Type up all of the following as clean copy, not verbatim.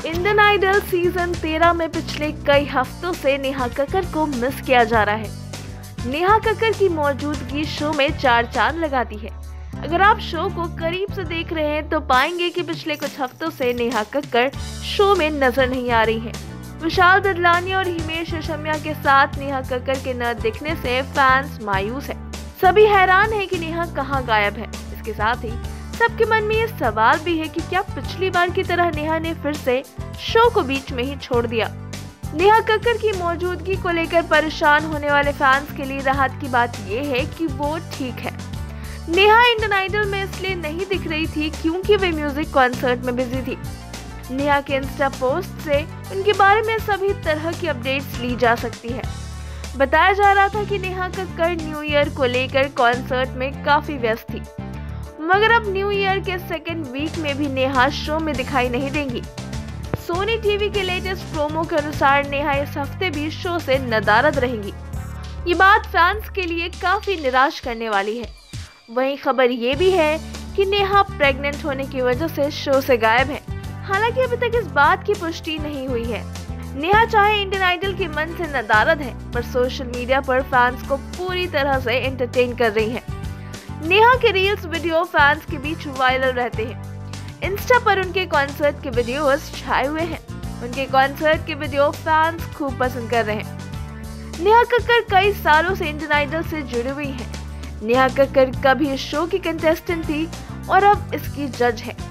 Indian idol season 13 में पिछले कई हफ्तों से नेहा कक्कड़ को मिस किया जा रहा है। नेहा कक्कड़ की मौजूदगी शो में चार चांद लगाती है। अगर आप शो को करीब से देख रहे हैं तो पाएंगे कि पिछले कुछ हफ्तों से नेहा कक्कड़ शो में नजर नहीं आ रही हैं। विशाल ददलानी और हिमेश रेशमिया के साथ नेहा कक्कड़ के न दिखने से फैंस मायूस है। सभी हैरान है कि नेहा कहां गायब है। इसके साथ ही सबके मन में ये सवाल भी है कि क्या पिछली बार की तरह नेहा ने फिर से शो को बीच में ही छोड़ दिया। नेहा कक्कड़ की मौजूदगी को लेकर परेशान होने वाले फैंस के लिए राहत की बात ये है कि वो ठीक है। नेहा इंडियन आइडल में इसलिए नहीं दिख रही थी क्योंकि वे म्यूजिक कॉन्सर्ट में बिजी थी। नेहा के इंस्टा पोस्ट से उनके बारे में सभी तरह की अपडेट्स ली जा सकती है। बताया जा रहा था कि नेहा कक्कड़ न्यू ईयर को लेकर कॉन्सर्ट में काफी व्यस्त थी, मगर अब न्यू ईयर के सेकेंड वीक में भी नेहा शो में दिखाई नहीं देंगी। सोनी टीवी के लेटेस्ट प्रोमो के अनुसार नेहा इस हफ्ते भी शो से नदारद रहेंगी। ये बात फैंस के लिए काफी निराश करने वाली है। वहीं खबर ये भी है कि नेहा प्रेग्नेंट होने की वजह से शो से गायब है। हालांकि अभी तक इस बात की पुष्टि नहीं हुई है। नेहा चाहे इंडियन आइडल के मन से नदारद है, पर सोशल मीडिया पर फैंस को पूरी तरह से एंटरटेन कर रही है। नेहा के रील्स वीडियो फैंस के बीच वायरल रहते हैं। इंस्टा पर उनके कॉन्सर्ट के वीडियोस छाए हुए हैं। उनके कॉन्सर्ट के वीडियो फैंस खूब पसंद कर रहे हैं। नेहा कक्कड़ कई सालों से इंडियन आइडल से जुड़ी हुई हैं। नेहा कक्कड़ कभी इस शो की कंटेस्टेंट थी और अब इसकी जज है।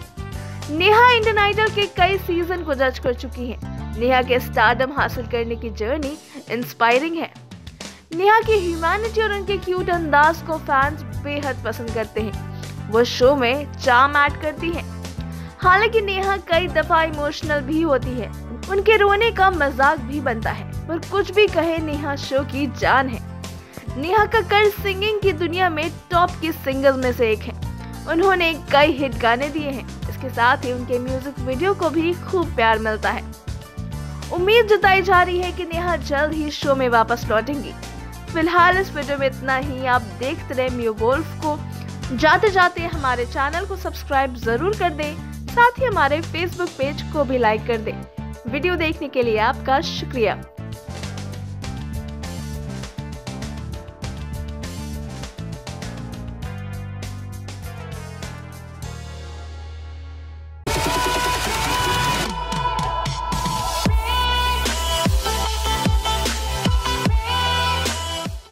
नेहा इंडियन आइडल के कई सीजन को जज कर चुकी है। नेहा के स्टारडम हासिल करने की जर्नी इंस्पायरिंग है। नेहा की ह्यूमैनिटी और उनके क्यूट अंदाज को फैंस बेहद पसंद करते हैं। वो शो में चार्म ऐड करती है। हालांकि नेहा कई दफा इमोशनल भी होती है। उनके रोने का मजाक भी बनता है, पर कुछ भी कहे नेहा शो की जान है। नेहा कक्कड़ सिंगिंग की दुनिया में टॉप की सिंगर में से एक है। उन्होंने कई हिट गाने दिए हैं। इसके साथ ही उनके म्यूजिक वीडियो को भी खूब प्यार मिलता है। उम्मीद जताई जा रही है कि नेहा जल्द ही शो में वापस लौटेंगी। फिलहाल इस वीडियो में इतना ही। आप देखते रहे म्यू वोल्फ को। जाते जाते हमारे चैनल को सब्सक्राइब जरूर कर दें, साथ ही हमारे फेसबुक पेज को भी लाइक कर दें। वीडियो देखने के लिए आपका शुक्रिया।